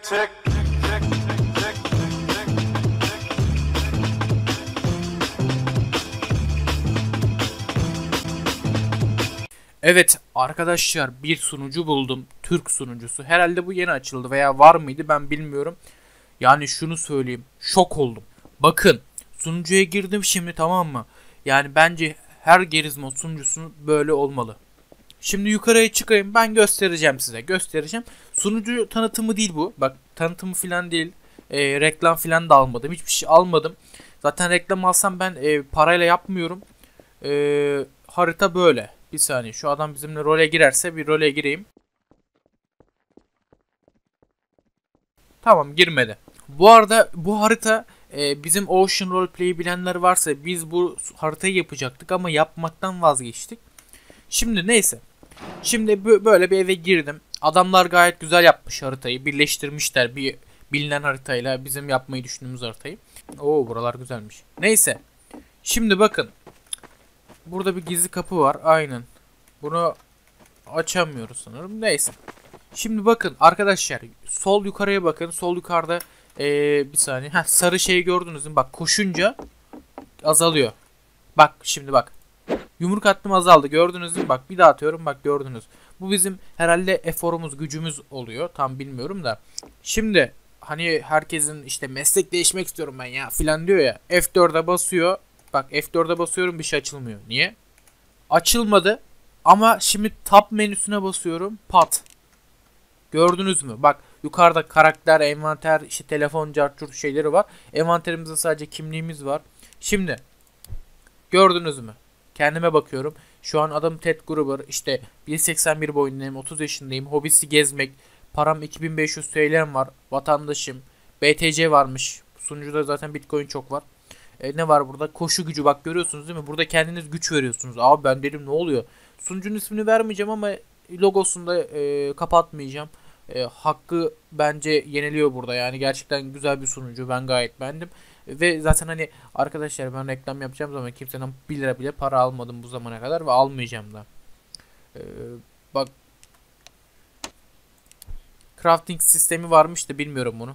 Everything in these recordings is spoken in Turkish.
Evet arkadaşlar, bir sunucu buldum. Türk sunucusu. Herhalde bu yeni açıldı veya var mıydı ben bilmiyorum. Yani şunu söyleyeyim. Şok oldum. Bakın sunucuya girdim şimdi, tamam mı? Yani bence her Gerizmod sunucusu böyle olmalı. Şimdi yukarıya çıkayım, ben göstereceğim size. Göstereceğim. Sunucu tanıtımı değil bu. Bak tanıtımı falan değil. Reklam falan da almadım. Hiçbir şey almadım. Zaten reklam alsam ben parayla yapmıyorum. Harita böyle. Bir saniye, şu adam bizimle role girerse bir role gireyim. Tamam, girmedi. Bu arada bu harita bizim Ocean Roleplay'i bilenler varsa biz bu haritayı yapacaktık ama yapmaktan vazgeçtik. Şimdi neyse. Şimdi böyle bir eve girdim. Adamlar gayet güzel yapmış haritayı. Birleştirmişler bir bilinen haritayla bizim yapmayı düşündüğümüz haritayı. Oo, buralar güzelmiş. Neyse. Şimdi bakın. Burada bir gizli kapı var. Aynen. Bunu açamıyoruz sanırım. Neyse. Şimdi bakın arkadaşlar. Sol yukarıya bakın. Sol yukarıda bir saniye. Heh, sarı şeyi gördünüz mü? Bak koşunca azalıyor. Bak şimdi bak. Yumruk attım, azaldı. Gördünüz mü? Bak bir daha atıyorum. Bak gördünüz. Bu bizim herhalde eforumuz, gücümüz oluyor. Tam bilmiyorum da. Şimdi hani herkesin işte meslek değişmek istiyorum ben ya filan diyor ya. F4'e basıyor. Bak F4'e basıyorum, bir şey açılmıyor. Niye? Açılmadı. Ama şimdi tab menüsüne basıyorum. Pat. Gördünüz mü? Bak yukarıda karakter, envanter, işte telefon, cartçurt şeyleri var. Envanterimizde sadece kimliğimiz var. Şimdi gördünüz mü? Kendime bakıyorum. Şu an adım Ted Gruber. İşte 1.81 boyundayım. 30 yaşındayım. Hobisi gezmek. Param 2500 TL'm var. Vatandaşım. BTC varmış. Sunucuda zaten Bitcoin çok var. Ne var burada? Koşu gücü, bak görüyorsunuz değil mi? Burada kendiniz güç veriyorsunuz. Abi ben dedim ne oluyor? Sunucunun ismini vermeyeceğim ama logosunu da kapatmayacağım. Hakkı bence yeniliyor burada. Yani gerçekten güzel bir sunucu. Ben gayet beğendim. Ve zaten hani arkadaşlar, ben reklam yapacağım zaman kimseden 1 lira bile para almadım bu zamana kadar ve almayacağım da. Ee, bak crafting sistemi varmış da bilmiyorum bunu.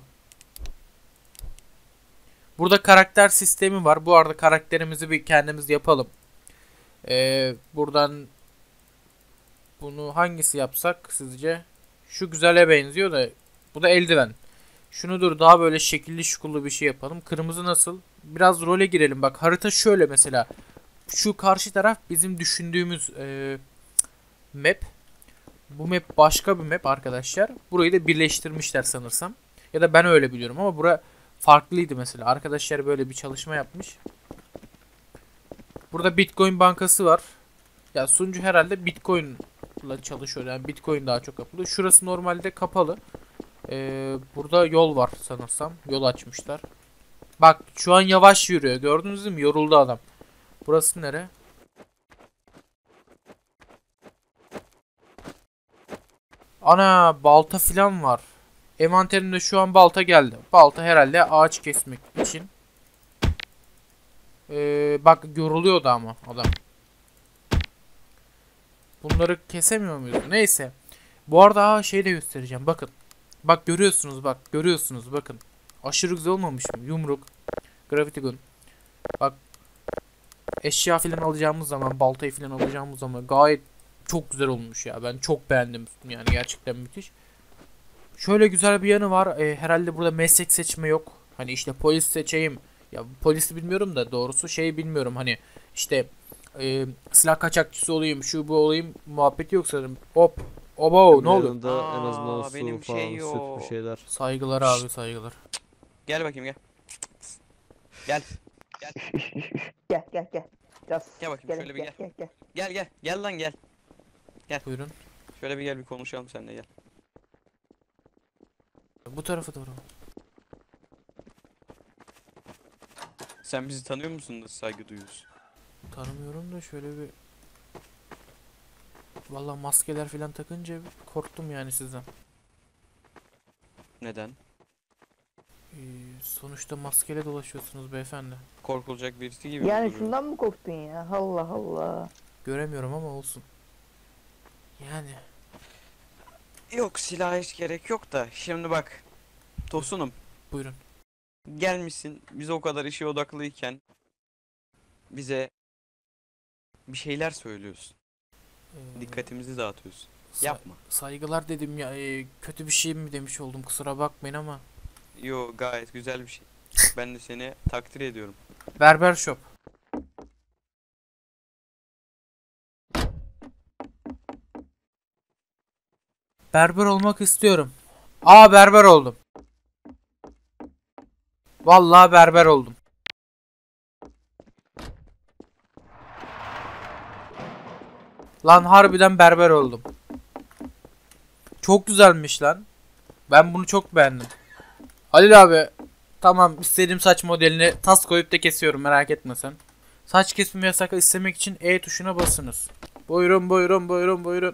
Burada karakter sistemi var. Bu arada karakterimizi bir kendimiz yapalım. Buradan bunu hangisi yapsak sizce? Şu güzele benziyor da bu da eldiven. Şunu dur, daha böyle şekilli şukullu bir şey yapalım. Kırmızı nasıl? Biraz role girelim. Bak harita şöyle mesela. Şu karşı taraf bizim düşündüğümüz map. Bu map başka bir map arkadaşlar. Burayı da birleştirmişler sanırsam. Ya da ben öyle biliyorum ama bura farklıydı mesela. Arkadaşlar böyle bir çalışma yapmış. Burada Bitcoin bankası var. Ya sunucu herhalde Bitcoin ile çalışıyor. Yani Bitcoin daha çok yapılıyor. Şurası normalde kapalı. Burada yol var sanırsam. Yol açmışlar. Bak şu an yavaş yürüyor. Gördünüz mü? Yoruldu adam. Burası nere? Ana, balta filan var. Envanterimde şu an balta geldi. Balta herhalde ağaç kesmek için. Bak yoruluyordu ama adam. Bunları kesemiyor muyuz? Neyse. Bu arada şey de göstereceğim. Bakın. Bak görüyorsunuz, bak görüyorsunuz, bakın. Aşırı güzel olmamış mı? Yumruk. Gravity gun. Bak. Eşya filan alacağımız zaman, baltayı filan alacağımız zaman gayet çok güzel olmuş ya. Ben çok beğendim. Yani gerçekten müthiş. Şöyle güzel bir yanı var. Herhalde burada meslek seçme yok. Hani işte polis seçeyim. Ya polisi bilmiyorum da doğrusu şeyi bilmiyorum. Hani işte silah kaçakçısı olayım, şu bu olayım muhabbeti yok sanırım. Hop. Obo ne oldu? Yanında en azından su Benim falan, şey süt bir yok. şeyler. Saygılar abi, saygılar. Gel bakayım gel. Gel. Gel. Gel gel gel. Biraz Gel bakayım, gel, şöyle bir gel. gel. Gel gel. Gel lan gel. Buyurun. Şöyle bir gel, bir konuşalım seninle, gel. Bu tarafa doğru. Sen bizi tanıyor musun da saygı duyuyorsun? Tanımıyorum da şöyle bir... Vallahi maskeler falan takınca korktum yani sizden. Neden? Sonuçta maskeyle dolaşıyorsunuz beyefendi. Korkulacak birisi gibi Yani duruyor. şundan mı korktun ya? Allah Allah. Göremiyorum ama olsun. Yani Yok, silaha hiç gerek yok da. Şimdi bak. Tosunum, Buyurun. gelmişsin biz o kadar işe odaklıyken bize bir şeyler söylüyorsun. Dikkatimizi dağıtıyorsun. Yapma. Saygılar dedim ya. Kötü bir şey mi demiş oldum, kusura bakmayın ama. Yo, gayet güzel bir şey. Ben de seni takdir ediyorum. Berber shop. Berber olmak istiyorum. Aa, berber oldum. Vallahi berber oldum. Lan harbiden berber oldum. Çok güzelmiş lan. Ben bunu çok beğendim. Halil abi, tamam, istediğim saç modelini tas koyup da kesiyorum, merak etme sen. Saç kesimi yasak, istemek için E tuşuna basınız. Buyurun buyurun buyurun buyurun.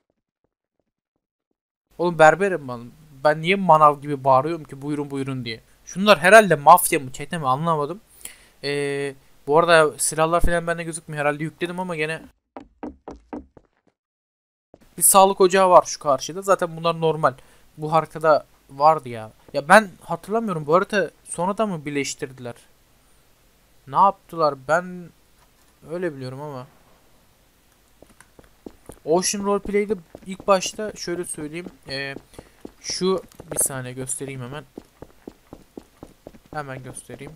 Oğlum berberim ben. Ben niye manav gibi bağırıyorum ki buyurun buyurun diye. Şunlar herhalde mafya mı çete mi anlamadım. Bu arada silahlar falan bende gözükmüyor, herhalde yükledim ama gene. Bir sağlık ocağı var şu karşıda. Zaten bunlar normal. Bu haritada vardı ya. Ya ben hatırlamıyorum. Bu harita sonradan mı birleştirdiler? Ne yaptılar? Ben öyle biliyorum ama. Ocean Roleplay'de ilk başta şöyle söyleyeyim. Şu bir saniye göstereyim hemen. Hemen göstereyim.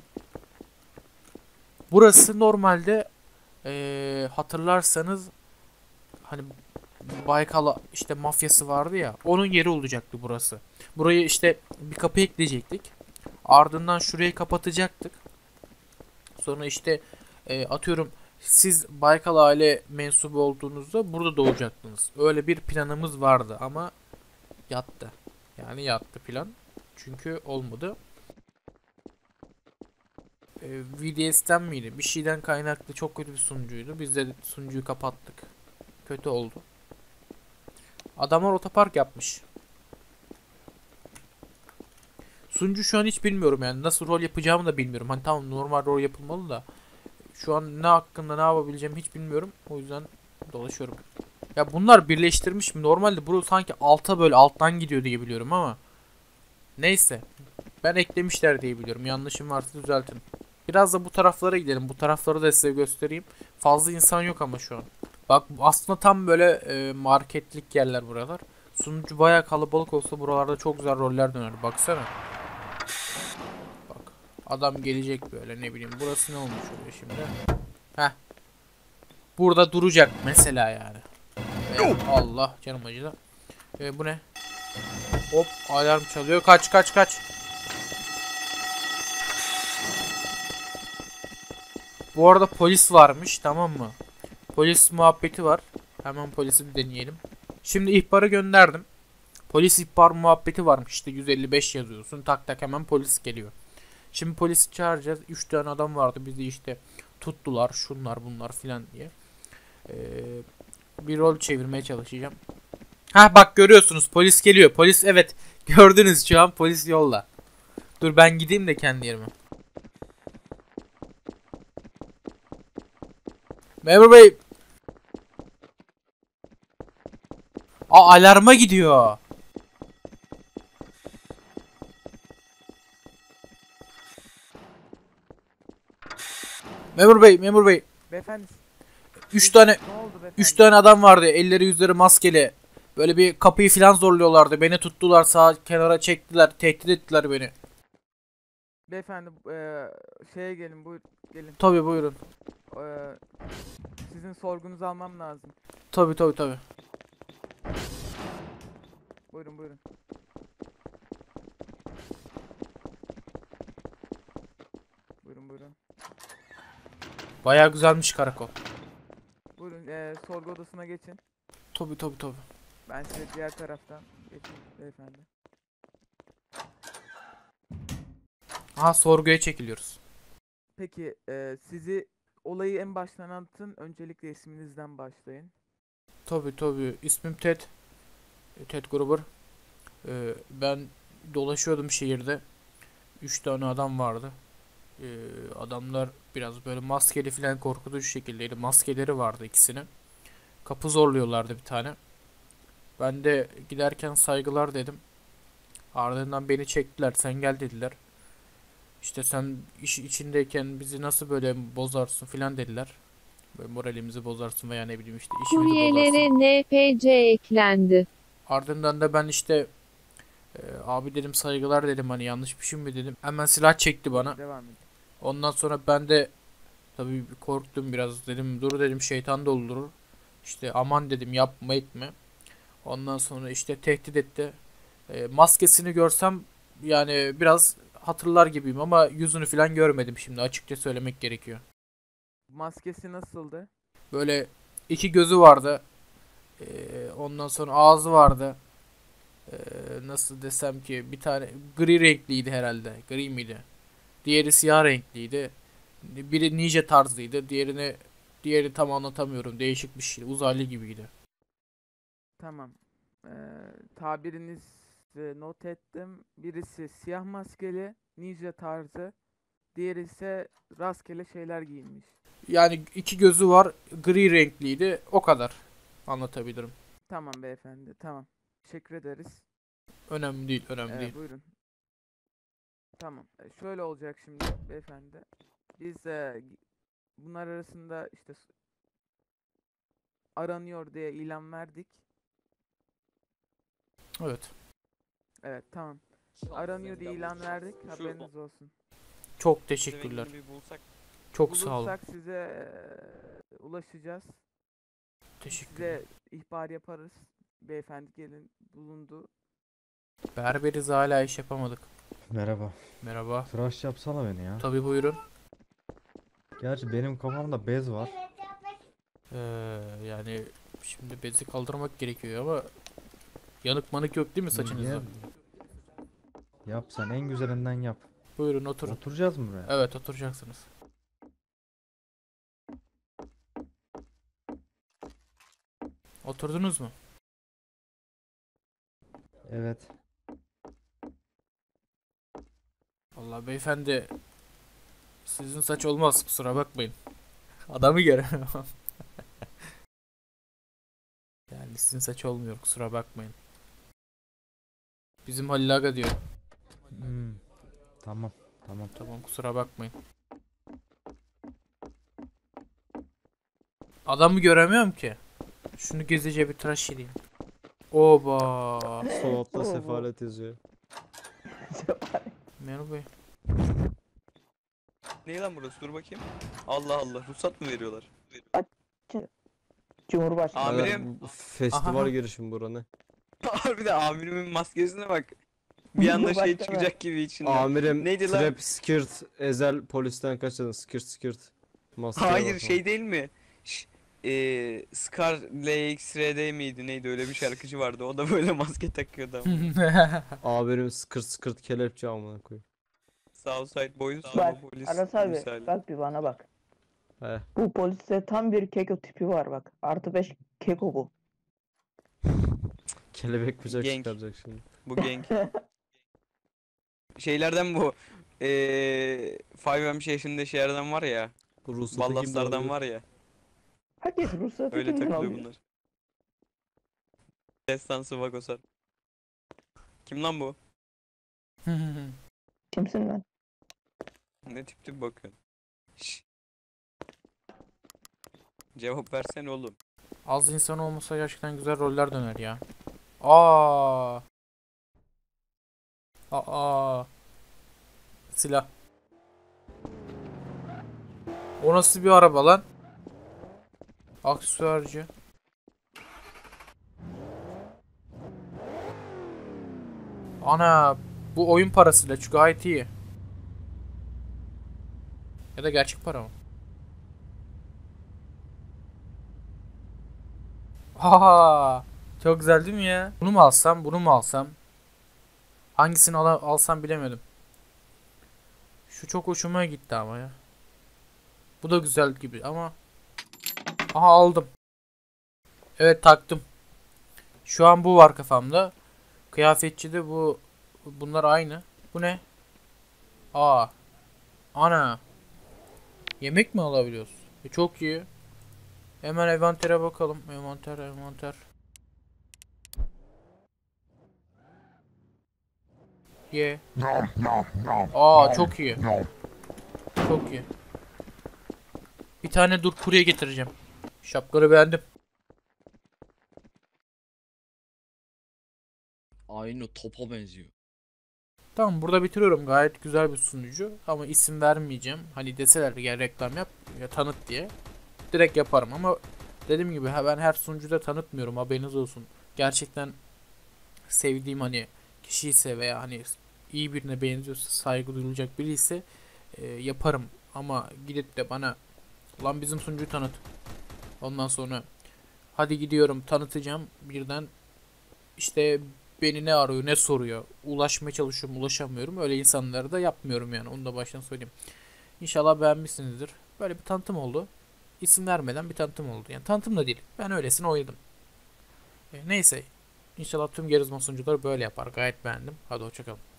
Burası normalde hatırlarsanız hani Baykal işte mafyası vardı ya, onun yeri olacaktı burası. Burayı işte bir kapı ekleyecektik. Ardından şurayı kapatacaktık. Sonra işte atıyorum siz Baykal aile mensubu olduğunuzda burada doğacaktınız. Öyle bir planımız vardı ama yattı. Yani yattı plan. Çünkü olmadı. VDS'ten miydi? Bir şeyden kaynaklı çok kötü bir sunucuydu. Biz de sunucuyu kapattık. Kötü oldu. Adamlar otopark yapmış. Sunucu şu an hiç bilmiyorum yani. Nasıl rol yapacağımı da bilmiyorum. Hani tamam, normal rol yapılmalı da. Şu an ne hakkında ne yapabileceğimi hiç bilmiyorum. O yüzden dolaşıyorum. Ya bunlar birleştirmiş mi? Normalde bu sanki alta böyle alttan gidiyor diye biliyorum ama. Neyse. Ben eklemişler diye biliyorum. Yanlışım varsa düzeltin. Biraz da bu taraflara gidelim. Bu tarafları da size göstereyim. Fazla insan yok ama şu an. Bak aslında tam böyle marketlik yerler buralar. Sunucu bayağı kalabalık olsa buralarda çok güzel roller döner. Baksana. Bak. Adam gelecek böyle, ne bileyim. Burası ne olmuş oluyor şimdi? Heh. Burada duracak mesela yani. Allah canım acıdı. Bu ne? Hop, alarm çalıyor. Kaç kaç kaç. Bu arada polis varmış, tamam mı? Polis muhabbeti var. Hemen polisi bir deneyelim. Şimdi ihbarı gönderdim. Polis ihbar muhabbeti varmış. İşte 155 yazıyorsun. Tak tak hemen polis geliyor. Şimdi polisi çağıracağız. 3 tane adam vardı. Bizi işte tuttular. Şunlar bunlar filan diye. Bir rol çevirmeye çalışacağım. Ha bak, görüyorsunuz polis geliyor. Polis, evet. Gördünüz şu an polis yolda. Dur ben gideyim de kendi yerime. Memur bey. Aa, alarma gidiyor. Memur bey, memur bey. Beyefendi 3 tane ne oldu beyefendi? 3 tane adam vardı. Elleri yüzleri maskeli. Böyle bir kapıyı filan zorluyorlardı. Beni tuttular, sağ kenara çektiler. Tehdit ettiler beni. Beyefendi şeye gelin, buyur gelin. Tabii buyurun. Eee, sizin sorgunuzu almam lazım. Tabii tabii tabii. Buyurun buyurun. Buyurun buyurun. Bayağı güzelmiş karakol. Buyurun sorgu odasına geçin. Tabii tabii tabii. Ben size diğer taraftan geçeyim beyefendi. Aha, sorguya çekiliyoruz. Peki sizi olayı en baştan anlatın. Öncelikle isminizden başlayın. Tabii tabii. İsmim Ted. Ted Gruber. Ben dolaşıyordum şehirde. 3 tane adam vardı. Adamlar biraz böyle maskeli falan, korkutucu şekildeydi. Maskeleri vardı ikisinin. Kapı zorluyorlardı bir tane. Ben de giderken saygılar dedim. Ardından beni çektiler. Sen gel dediler. İşte sen iş içindeyken bizi nasıl böyle bozarsın filan dediler. Böyle moralimizi bozarsın veya ne bileyim işte işimizi bozarsın. Kuryelere NPC eklendi. Ardından da ben işte abi dedim saygılar dedim hani yanlış bir şey mi dedim. Hemen silah çekti bana. Devam edin. Ondan sonra ben de tabii korktum biraz dedim dur dedim şeytan doldurur. İşte aman dedim yapma etme. Ondan sonra işte tehdit etti. Maskesini görsem yani biraz hatırlar gibiyim ama yüzünü falan görmedim şimdi açıkça söylemek gerekiyor. Maskesi nasıldı? Böyle iki gözü vardı. Ondan sonra ağzı vardı. Nasıl desem ki bir tane gri renkliydi herhalde. Gri miydi? Diğeri siyah renkliydi. Biri ninja tarzıydı. Diğeri tam anlatamıyorum. Değişik bir şey. Uzaylı gibiydi. Tamam. Tabirinizi not ettim. Birisi siyah maskeli, ninja tarzı. Diğeri ise rastgele şeyler giyinmiş. Yani iki gözü var. Gri renkliydi. O kadar anlatabilirim. Tamam beyefendi, tamam. Teşekkür ederiz. Önemli değil, önemli değil. Buyurun. Tamam. Şöyle olacak şimdi beyefendi. Biz bunlar arasında işte aranıyor diye ilan verdik. Evet. Evet, tamam. Aranıyor diye ilan verdik. Haberiniz olsun. Çok teşekkürler. Bir bulsak. Çok sağ olun. Bulursak size ulaşacağız. Teşekkürler. Size ihbar yaparız. Beyefendi gelin bulundu. Berberiz hala iş yapamadık. Merhaba. Merhaba. Tıraş yapsana beni ya. Tabii buyurun. Gerçi benim kafamda bez var. Yani şimdi bezi kaldırmak gerekiyor ama yanık manık yok değil mi saçınızda? Niye? Yap sen en güzelinden yap. Buyurun oturun. Oturacağız mı buraya? Evet oturacaksınız. Oturdunuz mu? Evet. Vallahi beyefendi sizin saç olmaz kusura bakmayın. Adamı göremem. Yani sizin saç olmuyor kusura bakmayın. Bizim Halil Aga diyor. Hmm. Tamam. Tamam. Tamam kusura bakmayın. Adamı göremiyorum ki. Şunu gizlice bir tıraş edeyim. Oba. Sol altta sefalet yazıyor. Merhaba Bey. Ne lan burası? Dur bakayım. Allah Allah. Ruhsat mı veriyorlar? Cumhurbaşkanı. Amirim. Festival Aha. girişim buranı. Bir de amirimin maskesine bak. Bir anda şey Cumhurbaşkanı. çıkacak gibi içinden. Amirim Neydi lan? trap skirt ezel polisten kaçırdın skirt. Maskeye Hayır bak şey değil mi? Scar LXRD miydi neydi öyle bir şarkıcı vardı. O da böyle maske takıyordu ama. Amirim skirt kelepçe amına koyayım. Southside Boys Bak polis Aras abi misali. bak bir bana bak. He. Bu poliste tam bir keko tipi var bak. Artı 5 keko bu. Kelebek bıçak Genk. çıkaracak şimdi. Bu gang. Şeylerden bu. 5M şeyinde şeylerden var ya. Bu ruhsatı kimden Ballaslardan alıyor? var ya. Herkes ruhsatı Öyle kimden takılıyor alıyor? bunlar. Destansı Vagosar. Kim lan bu? Kimsin lan? Ne tip tip bakıyorsun? Şşş. Cevap versene oğlum. Az insan olmasa gerçekten güzel roller döner ya. Aa. Aa. Silah. O nasıl bir araba lan? Aksesuarcı. Ana, bu oyun parasıyla çünkü gayet iyi. Ya da gerçek para mı? Ha, çok güzel değil mi ya? Bunu mu alsam, bunu mu alsam? Hangisini alsam bilemedim. Şu çok hoşuma gitti ama ya. Bu da güzel gibi ama. Aha aldım. Evet taktım. Şu an bu var kafamda. Kıyafetçide bunlar aynı. Bu ne? Aa. Ana. Yemek mi alabiliyoruz? Çok iyi. Hemen envantere bakalım. Envanter. Ye. Aa çok iyi. Çok iyi. Bir tane dur kurye getireceğim. Şapkaları beğendim. Aynı topa benziyor. Tamam burada bitiriyorum. Gayet güzel bir sunucu. Ama isim vermeyeceğim. Hani deseler gel reklam yap ya tanıt diye. Direkt yaparım ama dediğim gibi ben her sunucuda tanıtmıyorum. Haberiniz olsun. Gerçekten sevdiğim hani kişiyse veya hani iyi birine benziyorsa saygı duyulacak biri ise yaparım. Ama gidip de bana ulan bizim sunucuyu tanıt. Ondan sonra hadi gidiyorum tanıtacağım birden işte beni ne arıyor ne soruyor. Ulaşmaya çalışıyorum ulaşamıyorum. Öyle insanları da yapmıyorum yani onu da baştan söyleyeyim. İnşallah beğenmişsinizdir. Böyle bir tanıtım oldu. İsim vermeden bir tanıtım oldu. Yani tanıtım da değil. Ben öylesine oynadım. Neyse. İnşallah tüm Gerizman sunucuları böyle yapar. Gayet beğendim. Hadi hoşçakalın.